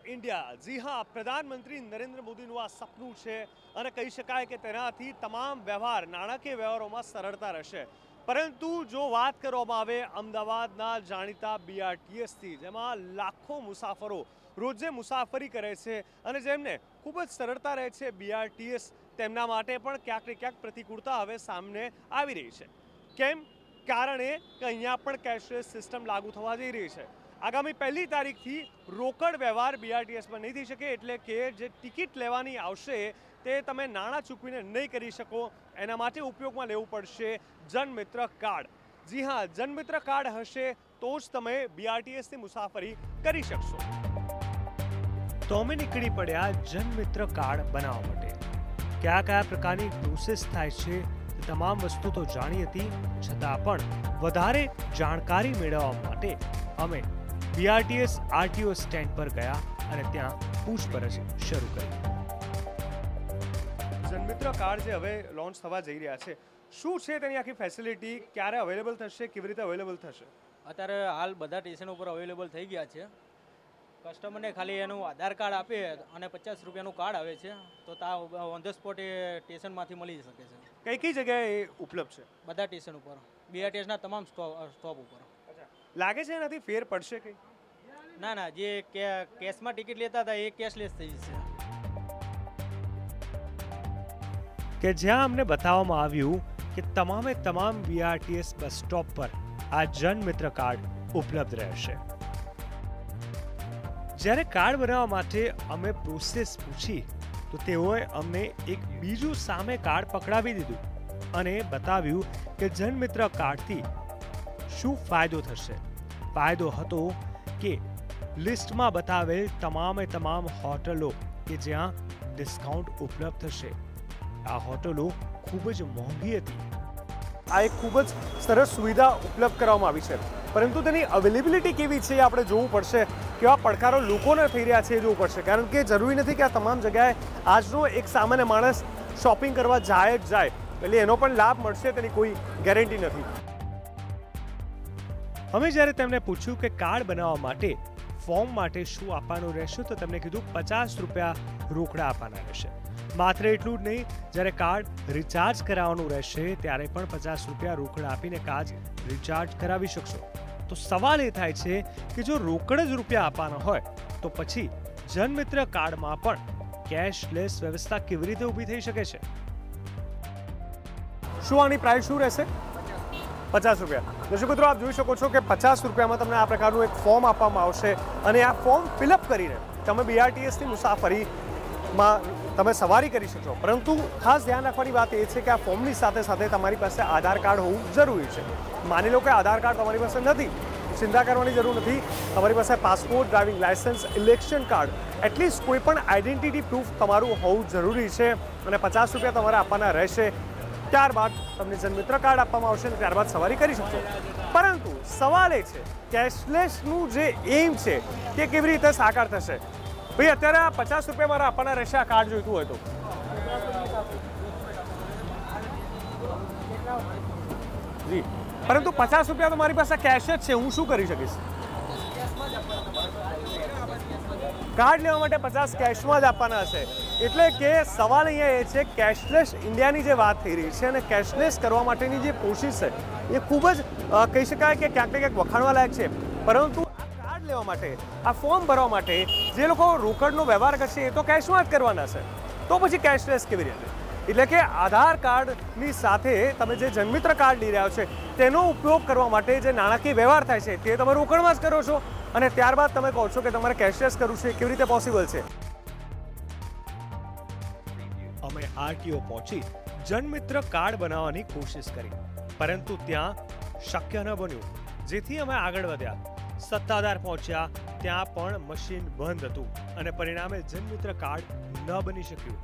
India. જી હા, પ્રધાનમંત્રી નરેન્દ્ર મોદીનું આ સપનું છે અને કહી શકાય કે તેનાથી તમામ વ્યવહાર નાણાકીય વ્યવહારોમાં સરળતા રહેશે। પરંતુ જો વાત કરવામાં આવે અમદાવાદના જાણીતા BRTSથી, જેમાં લાખો મુસાફરો રોજે મુસાફરી કરે છે અને જેમને ખૂબ જ સરળતા રહે છે BRTS, તેમના માટે પણ ક્યાંક ને ક્યાંક પ્રતિકૂળતા હવે સામે આવી રહી છે। કેમ? કારણ એ કે અહીંયા પણ કેશલેસ સિસ્ટમ લાગુ થવા જઈ રહી છે। આગામી 1 તારીખથી રોકડ વ્યવહાર BRTSમાં નહીં થઈ શકે, એટલે કે જે ટિકિટ લેવાની આવશે તે તમે નાણાં ચૂકવીને નહીં કરી શકો। એના માટે ઉપયોગમાં લેવું પડશે જનમિત્ર કાર્ડ। જી હા, જનમિત્ર કાર્ડ હશે તો જ તમે BRTSની મુસાફરી કરી શકશો। તો અમે નીકળી પડ્યા જનમિત્ર કાર્ડ બનાવવા માટે। કયા કયા પ્રકારની પ્રોસેસ થાય છે તમામ વસ્તુ તો જાણી હતી, છતાં પણ વધારે જાણકારી મેળવવા માટે અમે BRTS RTO સ્ટેન્ડ પર ગયા અને ત્યાં પૂછપરછ શરૂ કરી। જનમિત્ર કાર્ડ જે હવે લોન્ચ થવા જઈ રહ્યા છે, શું છે તેની આખી ફેસિલિટી, ક્યારે અવેલેબલ થશે, કેવી રીતે અવેલેબલ થશે? અત્યારે હાલ બધા સ્ટેશન ઉપર અવેલેબલ થઈ ગયા છે। કસ્ટમરને ખાલી એનું આધાર કાર્ડ આપે અને 50 રૂપિયાનું કાર્ડ આવે છે, તો ઓન ધ સ્પોટ એ સ્ટેશનમાંથી મળી શકે છે। કઈ કઈ જગ્યાએ ઉપલબ્ધ છે? બધા સ્ટેશન ઉપર, BRTSના તમામ સ્ટોપ ઉપર। લાગે છે એનાથી ફેર પડશે કંઈ? ના ના, જે કેશમાં ટિકિટ લેતા હતા એ કેશલેસ થઈ જશે। કે જ્યાં અમને બતાવવામાં આવ્યું કે તમામે તમામ BRTS બસ સ્ટોપ પર આ જનમિત્ર કાર્ડ ઉપલબ્ધ રહેશે। જ્યારે કાર્ડ બનાવવા માટે અમે પ્રોસેસ પૂછી તો તેઓએ અમને એક બીજું સામે કાર્ડ પકડાવી દીધું અને બતાવ્યું કે જનમિત્ર કાર્ડથી શું ફાયદો થશે। ફાયદો હતો કે લિસ્ટમાં બતાવેલ તમામે તમામ હોટલો કે જ્યાં ડિસ્કાઉન્ટ ઉપલબ્ધ થશે, આ હોટલો ખૂબ જ મોંઘી હતી। આ એક ખૂબ જ સરસ સુવિધા ઉપલબ્ધ કરવામાં આવી છે, પરંતુ તેની અવેલેબિલિટી કેવી છે એ આપણે જોવું પડશે। કેવા પડકારો લોકોને થઈ રહ્યા છે એ જોવું પડશે, કારણ કે જરૂરી નથી કે આ તમામ જગ્યાએ આજનો એક સામાન્ય માણસ શોપિંગ કરવા જાય જ જાય, એટલે એનો પણ લાભ મળશે તેની કોઈ ગેરંટી નથી। અમે જ્યારે તેમને પૂછ્યું કે કાર્ડ બનાવવા માટે ફોર્મ માટે શું આપવાનું રહેશે, તો તેમણે કીધું 50 રૂપિયા રોકડા આપવાના રહેશે। માત્ર એટલું જ નહીં, જ્યારે કાર્ડ રિચાર્જ કરાવવાનું રહેશે ત્યારે પણ 50 રૂપિયા રોકડા આપીને કાર્ડ રિચાર્જ કરાવી શકશો। તો સવાલ એ થાય છે કે જો રોકડ જ રૂપિયા આપવાના હોય તો પછી જનમિત્ર કાર્ડમાં પણ કેશલેસ વ્યવસ્થા કેવી રીતે ઊભી થઈ શકે છે? શું આની પ્રાઇસ શું રહેશે? 50 રૂપિયા। દર્શક મિત્રો, આપ જોઈ શકો છો કે 50 રૂપિયામાં તમને આ પ્રકારનું એક ફોર્મ આપવામાં આવશે અને આ ફોર્મ ફિલઅપ કરીને તમે BRTSની મુસાફરીમાં તમે સવારી કરી શકશો। પરંતુ ખાસ ધ્યાન રાખવાની વાત એ છે કે આ ફોર્મની સાથે સાથે તમારી પાસે આધાર કાર્ડ હોવું જરૂરી છે। માની લો કે આધાર કાર્ડ તમારી પાસે નથી, ચિંતા કરવાની જરૂર નથી। તમારી પાસે passport, driving license, election card, at least કોઈ પણ આઈડેન્ટિટી પ્રૂફ તમારું હોવું જરૂરી છે અને 50 રૂપિયા તમારે આપવાના રહેશે। ત્યારબાદ તમને જનમિત્ર કાર્ડ આપવામાં આવશે અને ત્યારબાદ સવારી કરી શકશો। પરંતુ સવાલ એ છે કેશલેસનું જે એમ છે તે કેવી રીતે સાકાર થશે? ભાઈ, અત્યારે આ 50 રૂપિયા મારે આપવાના રહેશે આ કાર્ડ જોઈતું હોય તો? જી, પરંતુ 50 રૂપિયા તો મારી પાસે કેશ જ છે, હું શું કરી શકીશ? કાર્ડ લેવા માટે 50 કેશમાં જ આપવાના હશે। એટલે કે સવાલ અહીંયા એ છે કેશલેસ ઇન્ડિયાની જે વાત થઈ રહી છે અને કેશલેસ કરવા માટેની જે કોશિશ છે એ ખૂબ જ કહી શકાય કે ક્યાંક ને ક્યાંક વખાણવા લાયક છે। પરંતુ આ કાર્ડ લેવા માટે, આ ફોર્મ ભરવા માટે જે લોકો રોકડનો વ્યવહાર કરશે એ તો કેશમાં જ કરવાના છે, તો પછી કેશલેસ કેવી રીતે? એટલે કે આધાર કાર્ડની સાથે તમે જે જનમિત્ર કાર્ડ લઈ રહ્યા છો તેનો ઉપયોગ કરવા માટે જે નાણાકીય વ્યવહાર થાય છે તે તમે રોકડમાં જ કરો છો અને ત્યારબાદ તમે કહો છો કે તમારે કેશલેસ કરવું છે, કેવી રીતે પોસિબલ છે? અમે RTO પહોંચી જનમિત્ર કાર્ડ બનાવવાની કોશિશ કરી, પરંતુ ત્યાં શક્ય ન બન્યું, જેથી અમે આગળ વધ્યા। સત્તાધાર પહોંચ્યા, ત્યાં પણ મશીન બંધ હતું અને પરિણામે જનમિત્ર કાર્ડ ન બની શક્યું।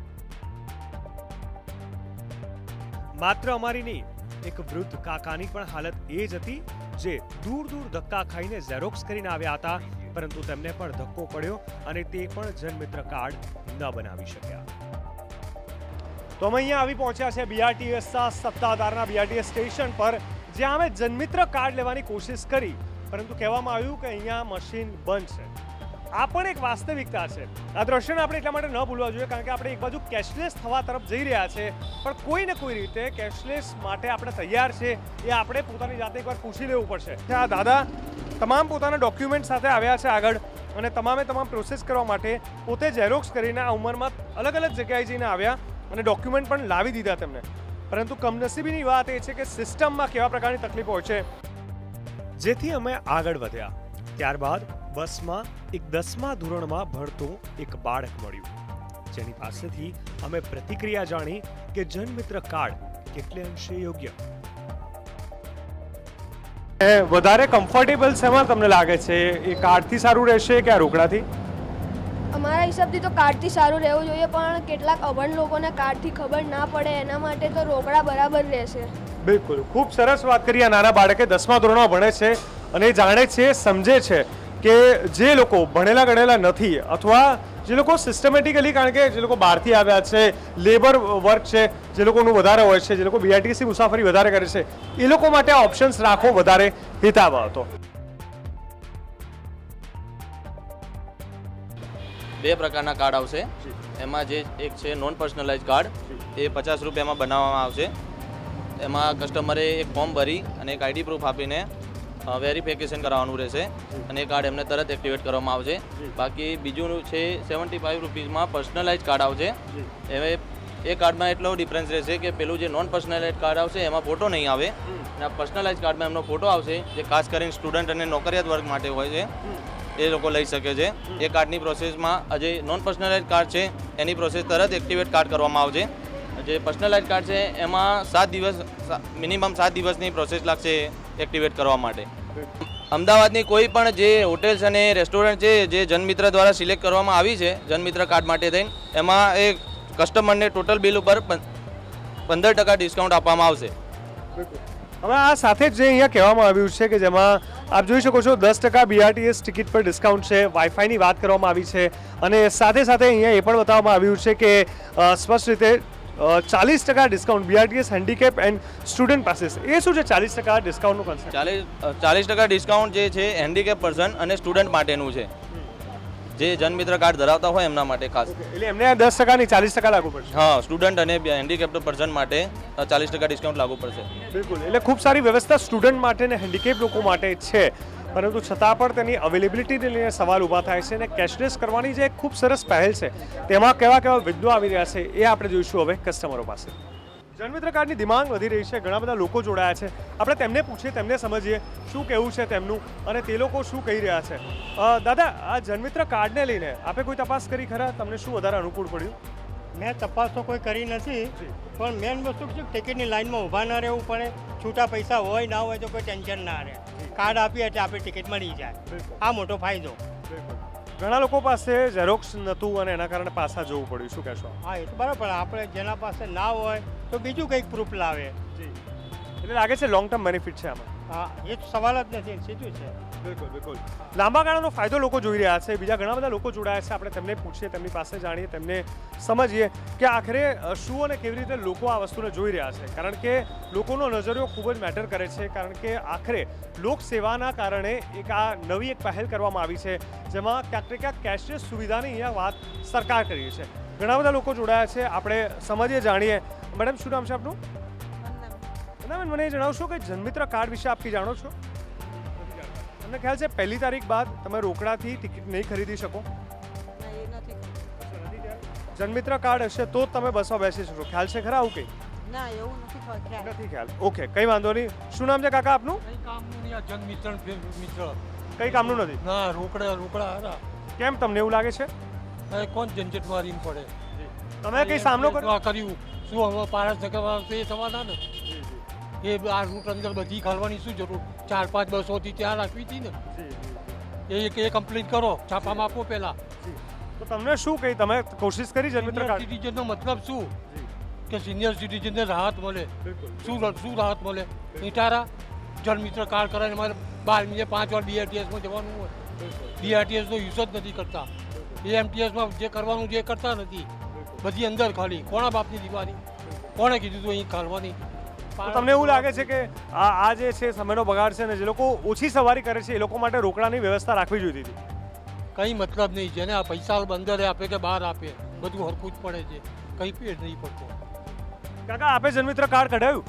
માત્ર અમારી નહીં, એક વૃદ્ધ કાકાની પણ હાલત એ જ હતી જે દૂર દૂર ધક્કા ખાઈને ઝેરોક્સ કરીને આવ્યા હતા, પરંતુ તેમને પણ ધક્કો પડ્યો અને તે પણ જનમિત્ર કાર્ડ ન બનાવી શક્યા। તો અમે અહીંયા આવી પહોંચ્યા છે BRTSના સત્તાધારના BRTS સ્ટેશન પર, જ્યાં અમે જનમિત્ર કાર્ડ લેવાની કોશિશ કરી, પરંતુ કહેવામાં આવ્યું કે અહીંયા મશીન બંધ છે। આ પણ એક વાસ્તવિકતા છે. આ દ્રશ્યને આપણે એટલા માટે ન ભૂલવા જોઈએ કારણ કે આપણે એક બાજુ કેશલેસ થવા તરફ જઈ રહ્યા છે, પણ કોઈ ને કોઈ રીતે કેશલેસ માટે આપણે તૈયાર છે એ આપણે પોતાની જાતે એકવાર પૂછી લેવું પડશે. આ દાદા તમામ પોતાના ડોક્યુમેન્ટ સાથે આવ્યા છે આગળ, અને તમામે તમામ પ્રોસેસ કરવા માટે પોતે ઝેરોક્સ કરીને આ ઉંમરમાં અલગ અલગ જગ્યાએ જઈને આવ્યા અને ડોક્યુમેન્ટ પણ લાવી દીધા તેમને. પરંતુ કમનસીબીની વાત એ છે કે સિસ્ટમમાં કેવા પ્રકારની તકલીફો હોય છે, જેથી અમે આગળ વધ્યા. ત્યારબાદ બસમાં એક 10મા ધોરણમાં ભણતું એક બાળક મળ્યું, જેની પાસેથી અમે પ્રતિક્રિયા જાણી કે જનમિત્ર કાર્ડ કેટલે અંશે યોગ્ય. વધારે કમ્ફર્ટેબલ શેમાં તમને લાગે છે? એ કાર્ડથી સારું રહેશે કે આ રોકડાથી? અમારા હિસાબથી તો કાર્ડથી સારું રહેવું જોઈએ, પણ કેટલાક અભણ લોકોને કાર્ડથી ખબર ના પડે એના માટે તો રોકડા બરાબર રહેશે. બિલકુલ, ખૂબ સરસ વાત કરી. આ નાના બાળકે 10મા ધોરણમાં ભણે છે અને એ જાણે છે, સમજે છે કે જે લોકો ભણેલા ગણેલા નથી અથવા જે લોકો સિસ્ટમેટિકલી, કારણ કે જે લોકો બહારથી આવ્યા છે, લેબર વર્ક છે, જે લોકોનું વધારે હોય છે, જે લોકો બીઆરટીસી મુસાફરી વધારે કરે છે, એ લોકો માટે આ ઓપ્શન્સ રાખવો વધારે હિતાવહ હતો. બે પ્રકારના કાર્ડ આવશે. એમાં જે એક છે નોન પર્સનલાઇઝ કાર્ડ, એ 50 રૂપિયામાં બનાવવામાં આવશે. એમાં કસ્ટમરે એક ફોર્મ ભરી અને એક આઈડી પ્રૂફ આપીને વેરિફિકેશન કરાવવાનું રહેશે અને એ કાર્ડ એમને તરત એક્ટિવેટ કરવામાં આવશે. બાકી બીજું છે 75 રૂપીઝમાં પર્સનલાઇઝ કાર્ડ આવશે. હવે એ કાર્ડમાં એટલો ડિફરન્સ રહેશે કે પેલું જે નોન પર્સનલાઇઝ કાર્ડ આવશે એમાં ફોટો નહીં આવે, અને આ પર્સનલાઇઝ કાર્ડમાં એમનો ફોટો આવશે, જે ખાસ કરીને સ્ટુડન્ટ અને નોકરિયાત વર્ગ માટે હોય છે, એ લોકો લઈ શકે છે. એ કાર્ડની પ્રોસેસમાં જે નોન પર્સનલાઇઝ કાર્ડ છે એની પ્રોસેસ તરત એક્ટિવેટ કાર્ડ કરવામાં આવશે. જે પર્સનલાઇઝ કાર્ડ છે એમાં 7 દિવસ, મિનિમમ 7 દિવસની પ્રોસેસ લાગશે એક્ટિવેટ કરવા માટે. અમદાવાદની કોઈ પણ જે હોટેલ્સ અને રેસ્ટોરન્ટ છે જે જનમિત્ર દ્વારા સિલેક્ટ કરવામાં આવી છે જનમિત્ર કાર્ડ માટે થઈને, એમાં એ કસ્ટમરને ટોટલ બિલ ઉપર 15% ડિસ્કાઉન્ટ આપવામાં આવશે. હવે આ સાથે જ જે અહીંયા કહેવામાં આવ્યું છે કે જેમાં આપ જોઈ શકો છો 10% બીઆરટીએસ ટિકિટ પર ડિસ્કાઉન્ટ છે, વાઈફાઈની વાત કરવામાં આવી છે, અને સાથે સાથે અહીંયા એ પણ બતાવવામાં આવ્યું છે કે સ્પષ્ટ રીતે 40% discount BRTS handicap and student passes. એ શું છે 40% ડિસ્કાઉન્ટનું કોન્સેપ્ટ? 40% ડિસ્કાઉન્ટ જે છે હેન્ડીકેપ પર્સન અને સ્ટુડન્ટ માટેનું છે, જે જનમિત્ર કાર્ડ ધરાવતા હોય એમના માટે ખાસ. એટલે એમને 10% નહીં 40% લાગુ પડશે? હા, સ્ટુડન્ટ અને હેન્ડીકેપ્ડ પર્સન માટે 40% ડિસ્કાઉન્ટ લાગુ પડશે. બિલકુલ, એટલે ખૂબ સારી વ્યવસ્થા સ્ટુડન્ટ માટે અને હેન્ડીકેપ લોકો માટે છે, પરંતુ છતાં પણ તેની અવેલેબિલિટીને લઈને સવાલ ઊભા થાય છે. અને કેશલેસ કરવાની જે ખૂબ સરસ પહેલ છે તેમાં કેવા કેવા વિઘ્નો આવી રહ્યા છે એ આપણે જોઈશું હવે કસ્ટમરો પાસે. જનમિત્ર કાર્ડની ડિમાન્ડ વધી રહી છે, ઘણા બધા લોકો જોડાયા છે, આપણે તેમને પૂછીએ, તેમને સમજીએ શું કહેવું છે તેમનું અને તે લોકો શું કહી રહ્યા છે. દાદા, આ જનમિત્ર કાર્ડને લઈને આપે કોઈ તપાસ કરી ખરા? તમને શું વધારે અનુકૂળ પડ્યું? મેં તપાસ તો કોઈ કરી નથી, પણ મેન વસ્તુ છે ટિકિટની લાઈનમાં ઊભા ના રહેવું પડે, છૂટા પૈસા હોય ના હોય તો કોઈ ટેન્શન ના રહે, કાર્ડ આપીએ એટલે આપણી ટિકિટ મળી જાય. આ મોટો ફાયદો. ઘણા લોકો પાસે ઝેરોક્સ નહોતું અને એના કારણે પાછા જવું પડ્યું, શું કહેશો? હા, એ તો બરાબર. આપણે જેના પાસે ના હોય તો બીજું કંઈક પ્રૂફ લાવે. એટલે લાગે છે લોંગ ટર્મ બેનિફિટ છે આમાં? હા, એ સવાલ જ નથી, સીધું છે. બિલકુલ બિલકુલ. લાંબા ગાળાનો ફાયદો લોકો જોઈ રહ્યા છે, બીજા ઘણા બધા લોકો જોડાયા છે, આપણે તેમને પૂછીએ, તેમની પાસે જાણીએ, તેમને સમજીએ કે આખરે શું અને કેવી રીતે લોકો આ વસ્તુને જોઈ રહ્યા છે. કારણ કે લોકોનો નજરિયો ખૂબ જ મેટર કરે છે, કારણ કે આખરે લોકસેવાના કારણે એક આ નવી એક પહેલ કરવામાં આવી છે, જેમાં ક્યાંક ને ક્યાંક કેશલેસ સુવિધાની અહીંયા વાત સરકાર કરી છે. ઘણા બધા લોકો જોડાયા છે, આપણે સમજીએ, જાણીએ. મેડમ, શું નામ છે આપનું? મને જણાવશો કે જનમિત્ર કાર્ડ વિશે આપ કંઈ જાણો છો? તમને ખ્યાલ છે 1 તારીખ બાદ તમે રોકડાથી ટિકિટ નહીં ખરીદી શકો? જનમિત્ર કાર્ડ હશે તો તમે બસમાં બેસી શકો, ખ્યાલ છે ખરા આવું કંઈ? ના, એવું નથી ખ્યાલ. ઓકે, કંઈ વાંધો નહીં. શું નામ છે કાકા આપનું? જનમિત્ર કંઈ કામનું નથી? ના, રોકડા. કેમ, તમને એવું લાગે છે? કોણ ઝંઝટ મારીને પડે? તમે કંઈ સામનો કર્યું શું? હવે પારસ નગર એ સમાધાન ને એ આ રૂટ અંદર બધી ખાલવાની શું જરૂર? 4-5 બસોથી ત્યાં રાખવી હતી ને. એ કમ્પ્લીટ કરો, છાપામાં આપો પહેલા. તો તમને શું કહી, તમે કોશિશ કરી જનમિત્ર કાર્ડ? સિટીઝનનો મતલબ શું કે સિનિયર સિટીઝનને રાહત મળે. શું રાહત મળે? ઇટારા જનમિત્ર કાર્ડ કરાવીને મારે 12 5 વાર બીઆરટીએસમાં જવાનું હોય, બીઆરટીએસનો યુઝ જ નથી કરતા. એએમટીએસમાં જે કરવાનું જે કરતા નથી, બધી અંદર ખાલી. કોના બાપની દિવાળી? કોણે કીધું હતું અહીં ખાલવાની? તમને એવું લાગે છે કે આ જે છે સમયનો બગાડ છે ને જે લોકો ઓછી સવારી કરે છે એ લોકો માટે રોકડાની વ્યવસ્થા રાખવી જોઈતી હતી? કંઈ મતલબ નહીં. જેને આ પૈસા અંદર આપે કે બહાર આપે બધું હરખું જ પડે છે, કંઈ પેડ નહીં પડતો. કાકા આપે જનમિત્ર કાર્ડ કઢાવ્યું?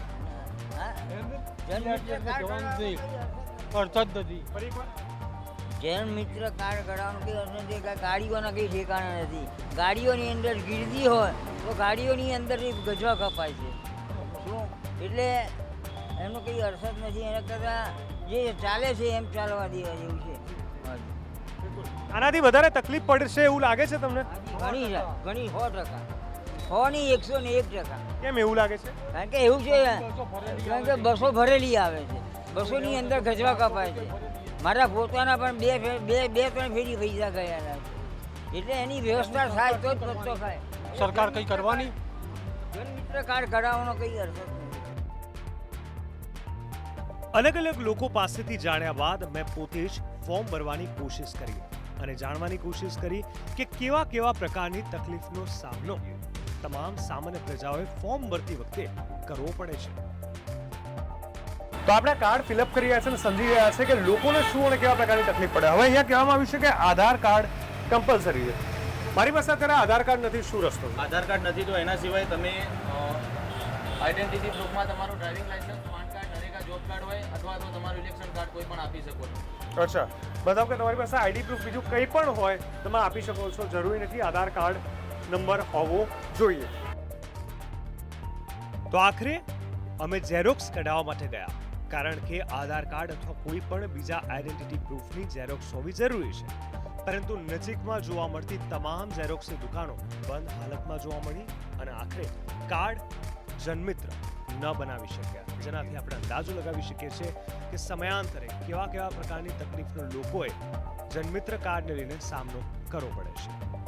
જવાનું જ નહીં, કરતા જ નથી. જન મિત્ર કાર્ડ કઢાવવાનું કંઈ અર્થ નથી. ગાડીઓના કંઈ ઠેકાણા નથી. ગાડીઓની અંદર ગીરદી હોય તો ગાડીઓની અંદરથી ગજવા કપાય છે. શું એટલે એનો કંઈ અર્થ જ નથી. એના કરતાં જે ચાલે છે એમ ચાલવા દેવા જેવું છે. આનાથી વધારે તકલીફ પડશે એવું લાગે છે તમને? ઘણી 100%, 101%. કેમ એવું લાગે છે? કારણ કે એવું છે, કારણ કે બસો ભરેલી આવે છે, બસોની અંદર ગજવા કપાય છે. મારા પોતાના પણ બે ત્રણ ફેરી પૈસા ગયેલા છે. એટલે એની વ્યવસ્થા થાય તો જ રસ્તો થાય. સરકાર કંઈ કરવાની? જનમિત્ર કાર્ડ કઢાવવાનો કંઈ અર્થ નથી. અલગ અલગ લોકો પાસેથી જાણ્યા બાદ મેં પોતે જ ફોર્મ ભરવાની કોશિશ કરી અને જાણવાની કોશિશ કરી કે કેવા કેવા પ્રકારની તકલીફનો સામનો તમામ સામાન્ય પ્રજાઓએ ફોર્મ ભરતી વખતે કરવો પડે છે. તો આપણે કાર્ડ ફિલઅપ કરી રહ્યા છે અને સમજી રહ્યા છે કે લોકોને શું અને કેવા પ્રકારની તકલીફ પડે. હવે અહીંયા કહેવામાં આવ્યું છે કે આધાર કાર્ડ કમ્પલસરી છે. મારી પાસે અત્યારે આધાર કાર્ડ નથી, શું રસ્તો? આધાર કાર્ડ નથી તો એના સિવાય તમે આઈડેન્ટિટી પ્રૂફમાં તમારું driving license, PAN card, NREGA job card હોય અથવા તો તમારું ઇલેક્શન કાર્ડ કોઈ પણ આપી શકો છો. અચ્છા, બતાવો કે તમારી પાસે આઈડી પ્રૂફ બીજું કંઈ પણ હોય તમે આપી શકો છો. જરૂરી નથી આધાર કાર્ડ નંબર હોવો જોઈએ. તો આખરે અમે ઝેરોક્સ કઢાવવા માટે ગયા, કારણ કે આધાર કાર્ડ અથવા કોઈ પણ બીજા આઈડેન્ટિટી પ્રૂફની ઝેરોક્સ હોવી જરૂરી છે. પરંતુ નજીકમાં જોવા મળતી તમામ ઝેરોક્સની દુકાનો બંધ હાલતમાં જોવા મળી અને આખરે કાર્ડ જનમિત્ર ન બનાવી શક્યા. જેનાથી આપણે અંદાજો લગાવી શકીએ છીએ કે સમયાંતરે કેવા કેવા પ્રકારની તકલીફનો લોકોએ જનમિત્ર કાર્ડને લઈને સામનો કરવો પડે છે.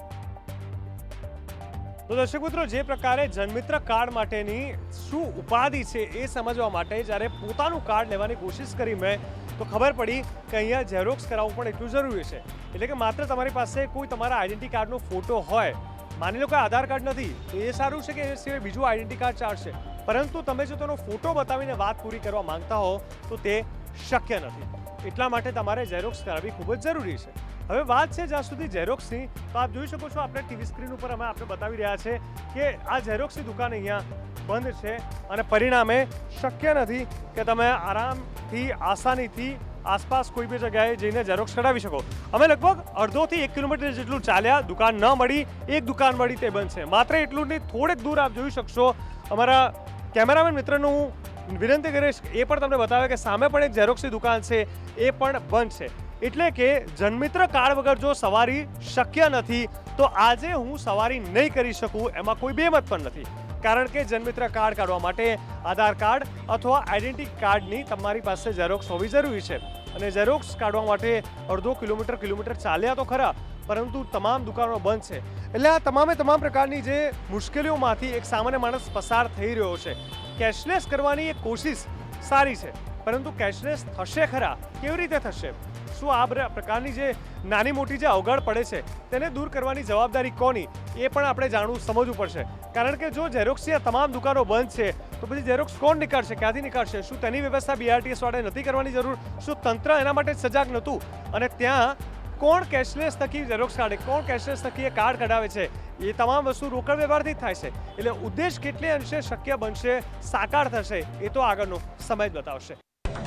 તો દર્શક મિત્રો, જે પ્રકારે જનમિત્ર કાર્ડ માટેની શું ઉપાધિ છે એ સમજવા માટે જ્યારે પોતાનું કાર્ડ લેવાની કોશિશ કરી મેં, તો ખબર પડી કે અહીંયા ઝેરોક્સ કરાવવું પણ એટલું જરૂરી છે. એટલે કે માત્ર તમારી પાસે કોઈ તમારા આઈડેન્ટિટી કાર્ડનો ફોટો હોય, માની લો કે આધાર કાર્ડ નથી તો એ સારું છે કે એ સિવાય બીજું આઈડેન્ટિટી કાર્ડ ચાલશે, પરંતુ તમે જો તેનો ફોટો બતાવીને વાત પૂરી કરવા માંગતા હો તો તે શક્ય નથી. એટલા માટે તમારે ઝેરોક્સ કરાવવી ખૂબ જ જરૂરી છે. હવે વાત છે જ્યાં સુધી ઝેરોક્સની, તો આપ જોઈ શકો છો આપણે ટીવી સ્ક્રીન ઉપર અમે આપણે બતાવી રહ્યા છે કે આ ઝેરોક્સની દુકાન અહીંયા બંધ છે અને પરિણામે શક્ય નથી કે તમે આરામથી આસાનીથી આસપાસ કોઈ બી જગ્યાએ જઈને ઝેરોક્સ કઢાવી શકો. અમે લગભગ અડધોથી 1 કિલોમીટર જેટલું ચાલ્યા, દુકાન ન મળી, એક દુકાન મળી તે બંધ છે. માત્ર એટલું નહીં, થોડેક દૂર આપ જોઈ શકશો, અમારા કેમેરામેન મિત્રનું હું વિનંતી કરીશ એ પણ તમને બતાવે કે સામે પણ એક ઝેરોક્સની દુકાન છે, એ પણ બંધ છે. એટલે કે જનમિત્ર કાર્ડ વગર જો સવારી શક્ય નથી તો આજે હું સવારી નહીં કરી શકું એમાં કોઈ બેમત પણ નથી. કારણ કે જનમિત્ર કાર્ડ કાઢવા માટે આધાર કાર્ડ અથવા આઈડેન્ટિટી કાર્ડની તમારી પાસે ઝેરોક્સ હોવી જરૂરી છે. અને ઝેરોક્સ કાઢવા માટે અડધો કિલોમીટર ચાલ્યા તો ખરા, પરંતુ તમામ દુકાનો બંધ છે. એટલે આ તમામ પ્રકારની જે મુશ્કેલીઓમાંથી એક સામાન્ય માણસ પસાર થઈ રહ્યો છે. કેશલેસ કરવાની એક કોશિશ સારી છે, પરંતુ કેશલેસ થશે ખરા? કેવી રીતે થશે? શું આ પ્રકારની જે નાની મોટી જે અવગણ પડે છે તેને દૂર કરવાની જવાબદારી કોની એ પણ આપણે જાણવું સમજવું પડશે. કારણ કે જો ઝેરોક્સની તમામ દુકાનો બંધ છે તો પછી ઝેરોક્સ કોણ નીકાળશે, ક્યાંથી નીકાળશે? શું તેની વ્યવસ્થા BRTS વાળાએ નથી કરવાની જરૂર? શું તંત્ર એના માટે સજાગ નહોતું? અને ત્યાં કોણ કેશલેસ થકી ઝેરોક્સ કાઢે, કોણ કેશલેસ થકી એ કાર્ડ કઢાવે છે? એ તમામ વસ્તુ રોકડ વ્યવહારથી જ થાય છે. એટલે ઉદ્દેશ કેટલે અંશે શક્ય બનશે, સાકાર થશે, એ તો આગળનો સમય જ બતાવશે.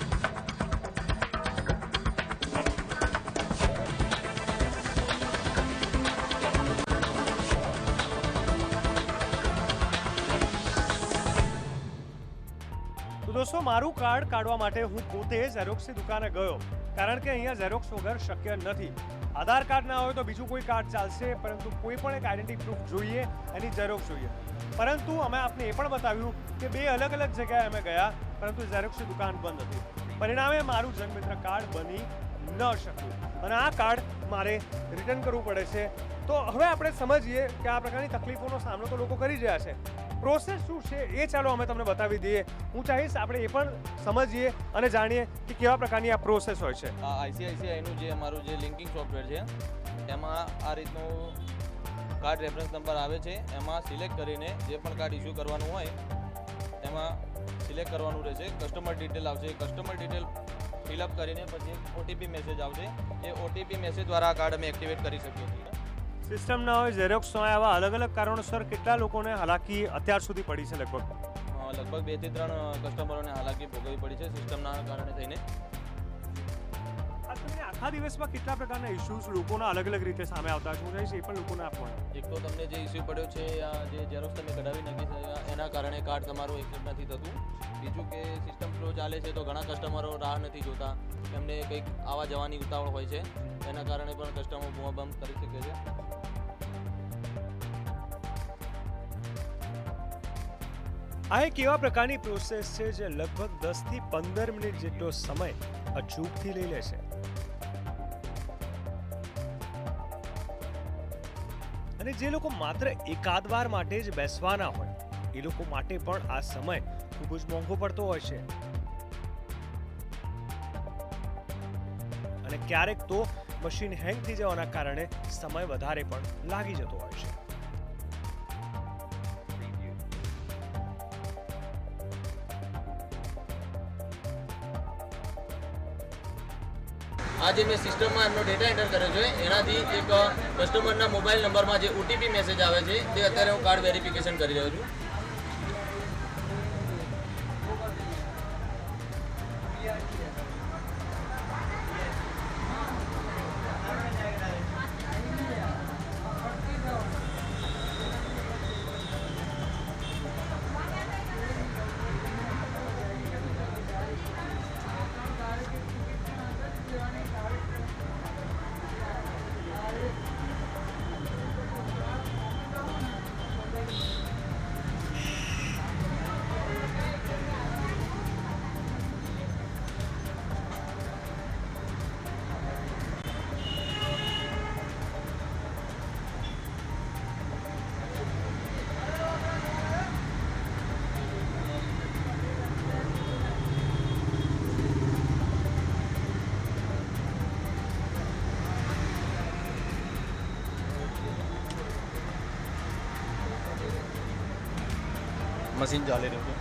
તો દોસ્તો, મારું કાર્ડ કાઢવા માટે હું પોતે ઝેરોક્સની દુકાને ગયો, કારણ કે અહીંયા ઝેરોક્સ વગર શક્ય નથી. આધાર કાર્ડ ના હોય તો બીજું કોઈ કાર્ડ ચાલશે, પરંતુ કોઈ પણ એક આઈડેન્ટિટી પ્રૂફ જોઈએ, એની ઝેરોક્સ જોઈએ. પરંતુ અમે આપને એ પણ બતાવ્યું કે બે અલગ અલગ જગ્યાએ અમે ગયા, પરંતુ ઝેરોક્સની દુકાન બંધ હતી. પરિણામે મારું જનમિત્ર કાર્ડ બની ન શક્યું અને આ કાર્ડ મારે રિટર્ન કરવું પડે છે. તો હવે આપણે સમજીએ કે આ પ્રકારની તકલીફોનો સામનો તો લોકો કરી રહ્યા છે. પ્રોસેસ શું છે એ ચાલો અમે તમને બતાવી દઈએ. હું ચાહીશ આપણે એ પણ સમજીએ અને જાણીએ કે કેવા પ્રકારની આ પ્રોસેસ હોય છે. ICICIનું જે અમારું જે લિંકિંગ સોફ્ટવેર છે એમાં આ રીતનું કાર્ડ રેફરન્સ નંબર આવે છે. એમાં સિલેક્ટ કરીને જે પણ કાર્ડ ઇસ્યુ કરવાનું હોય એમાં સિલેક્ટ કરવાનું રહેશે. કસ્ટમર ડિટેલ આવશે. કસ્ટમર ડિટેલ ફિલઅપ કરીને પછી ઓટીપી મેસેજ આવશે. એ ઓટીપી મેસેજ દ્વારા આ કાર્ડ અમે એક્ટિવેટ કરી શકીએ છીએ. સિસ્ટમ ના હોય, ઝેરોક્સ ના હોય, આવા અલગ અલગ કારણોસર કેટલા લોકોને હાલાકી અત્યાર સુધી પડી છે? લગભગ 2 થી 3 કસ્ટમરોને હાલાકી ભોગવવી પડી છે સિસ્ટમના કારણે થઈને. આખા દિવસમાં કેટલા પ્રકારના ઇશ્યુઝ લોકોના અલગ અલગ રીતે સામે આવતા શું થાય છે એ પણ લોકોને આપવાનું? એક તો તમને જે ઇસ્યુ પડ્યો છે જે ઝેરોક્સ તમે કઢાવી નથી એના કારણે કાર્ડ તમારું એક્સેપ્ટ નથી થતું. બીજું કે સિસ્ટમ સ્લો ચાલે છે તો ઘણા કસ્ટમરો રાહ નથી જોતા, એમને કંઈક આવવા જવાની ઉતાવળ હોય છે, એના કારણે પણ કસ્ટમર બૂમાબમ કરી શકે છે. આ એક એવા પ્રકારની પ્રોસેસ છે જે લગભગ 10 થી 15 મિનિટ જેટલો સમય અચૂકથી લઈ લે છે. અને જે લોકો માત્ર એકાદ વાર માટે જ બેસવાના હોય એ લોકો માટે પણ આ સમય ખૂબ જ મોંઘો પડતો હોય છે. અને ક્યારેક તો મશીન હેંગ થઈ જવાના કારણે સમય વધારે પણ લાગી જતો હોય છે. આ જે મેં સિસ્ટમમાં એમનો ડેટા એન્ટર કર્યો છે એનાથી એક કસ્ટમરના મોબાઈલ નંબરમાં જે ઓટીપી મેસેજ આવે છે તે અત્યારે હું કાર્ડ વેરિફિકેશન કરી રહ્યો છું. મશીન ચાલી રહ્યું છે.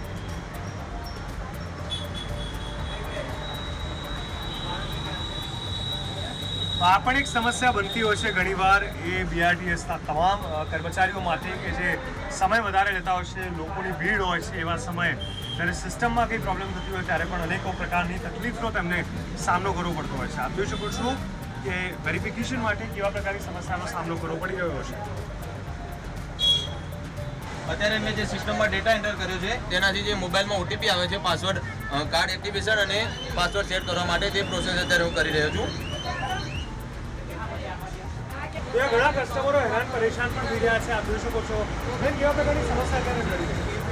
આ પણ એક સમસ્યા બનતી હોય છે ઘણીવાર એ બીઆરટીએસના તમામ કર્મચારીઓ માટે કે જે સમય વધારે લેતા હોય છે, લોકોની ભીડ હોય છે, એવા સમયે જ્યારે સિસ્ટમમાં કંઈ પ્રોબ્લેમ થતી હોય ત્યારે પણ અનેકો પ્રકારની તકલીફનો તેમને સામનો કરવો પડતો હોય છે. આપ જોઈ શકો છો કે વેરિફિકેશન માટે કેવા પ્રકારની સમસ્યાનો સામનો કરવો પડી રહ્યો છે. અત્યારે મેં જે સિસ્ટમમાં ડેટા એન્ટર કર્યો છે તેનાથી જે મોબાઈલમાં ઓટીપી આવે છે પાસવર્ડ કાર્ડ એક્ટિવેશન અને પાસવર્ડ સેટ કરવા માટે તે પ્રોસેસ અત્યારે હું કરી રહ્યો છું. ત્યાં ઘણા કસ્ટમરો હેરાન પરેશાન પણ થઈ રહ્યા છે. આપ જોઈ શકો છો કેવા પ્રકારની સમસ્યા અત્યારે કરી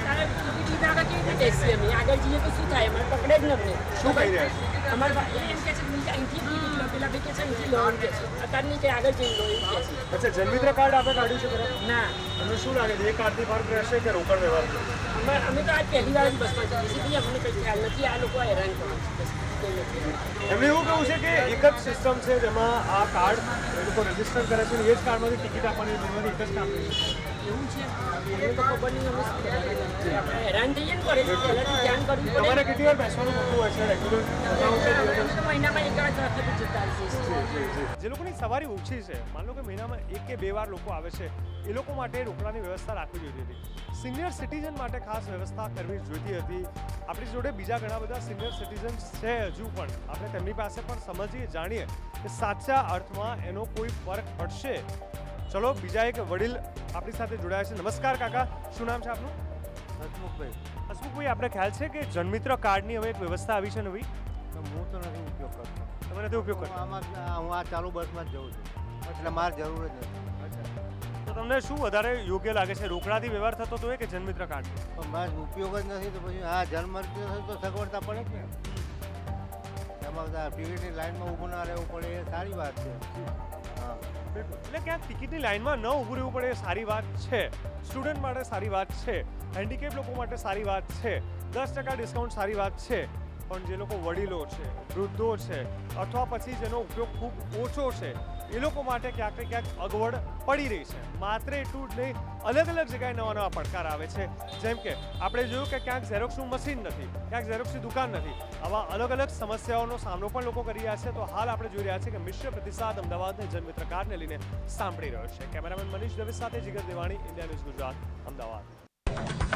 આગળ જઈએ તો શું થાય? અમારે પકડે જ નથી. શું કહી રહ્યા છે? અમારે એમ કે છે અહીંથી પેલા વેકેશન લો એમ કે છે, અત્યારની કે આગળ જઈ લો એમ કે છે. અચ્છા, જનમિત્ર કાર્ડ આપણે કાઢ્યું છે ખરા? ના. તમને શું લાગે છે એ કાર્ડથી ફરક રહેશે કે રોકડ વ્યવહાર છે? અમે તો આજ પહેલી વાર જ બસમાં જઈએ છીએ, અમને કંઈ ખ્યાલ નથી. આ લોકો હેરાન કરે છે. એમને એવું કહ્યું છે કે એક જ સિસ્ટમ છે જેમાં આ કાર્ડ એ લોકો રજીસ્ટર કરે છે અને એ જ કાર્ડમાંથી ટિકિટ આપવાની જરૂર એક જ કામ છે. એવું છે? એ તો ખબર નહીં. અમે હેરાન થઈએ ને કરે છે, પહેલાંથી ધ્યાન કરવું પડે. તમારે કેટલી વાર બેસવાનું થતું હોય છે રેગ્યુલર? મહિનામાં એક વાર વખત જતા જે લોકોની સવારી ઓછી છે, માન લો કે મહિનામાં 1 કે 2 વાર લોકો આવે છે, એ લોકો માટે રોકડાની વ્યવસ્થા રાખવી જોઈતી હતી. સિનિયર સિટીઝન માટે ખાસ વ્યવસ્થા કરવી જોઈતી હતી. આપણી જોડે બીજા ઘણા બધા સિનિયર સિટીઝન્સ છે હજુ પણ. આપણે તેમની પાસે પણ સમજીએ, જાણીએ કે સાચા અર્થમાં એનો કોઈ ફરક પડશે. ચલો, બીજા એક વડીલ આપણી સાથે જોડાયા છે. નમસ્કાર કાકા, શું નામ છે આપનું? હસમુખભાઈ. હસમુખભાઈ, આપણે ખ્યાલ છે કે જનમિત્ર કાર્ડની હવે એક વ્યવસ્થા આવી છે નવી? હું તો નથી ઉપયોગ કરતો. તમે નથી ઉપયોગ કરતા? હું આ ચાલુ બસમાં જ જઉં છું, એટલે મારે જરૂર જ નથી. તો તમને શું વધારે યોગ્ય લાગે છે, રોકડાથી વ્યવહાર થતો હોય કે જનમિત્ર કાર્ડ? પણ મારે ઉપયોગ જ નથી તો પછી હા જન્મમૃત્યુ થયું તો સગવડતા પડે જ ને. એમાં બધા ટિકિટની લાઈનમાં ઊભું ના રહેવું પડે એ સારી વાત છે. હા, એટલે ક્યાંક ટિકિટની લાઈનમાં ન ઊભું રહેવું પડે એ સારી વાત છે. સ્ટુડન્ટ માટે સારી વાત છે, હેન્ડીકેપ લોકો માટે સારી વાત છે, 10% ડિસ્કાઉન્ટ સારી વાત છે. પણ જે લોકો વડીલો છે, વૃદ્ધો છે, અથવા પછી જેનો ઉપયોગ ખૂબ ઓછો છે, એ લોકો માટે ક્યાંક ને ક્યાંક અગવડ પડી રહી છે. માત્ર એટલું જ નહીં, અલગ અલગ જગ્યાએ નવા નવા પડકાર આવે છે. જેમ કે આપણે જોયું કે ક્યાંક ઝેરોક્સનું મશીન નથી, ક્યાંક ઝેરોક્સની દુકાન નથી. આવા અલગ અલગ સમસ્યાઓનો સામનો પણ લોકો કરી રહ્યા છે. તો હાલ આપણે જોઈ રહ્યા છીએ કે મિશ્ર પ્રતિસાદ અમદાવાદની જનમિત્ર કાર્ડને લઈને સાંભળી રહ્યો છે. કેમેરામેન મનીષ દવે સાથે જીગર દેવાણી, ઇન્ડિયા ન્યૂઝ ગુજરાત, અમદાવાદ.